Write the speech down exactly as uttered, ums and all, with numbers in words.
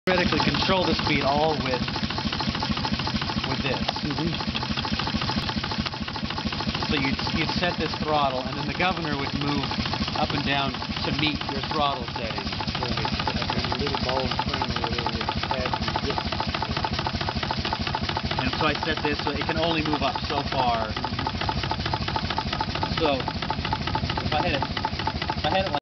theoretically control the speed all with with this. Mm-hmm. So you'd, you'd set this throttle, and then the governor would move up and down to meet your throttle setting. So a little ball and spring over there with pads and zips. And so I set this so it can only move up so far. So if I had it, if I had it like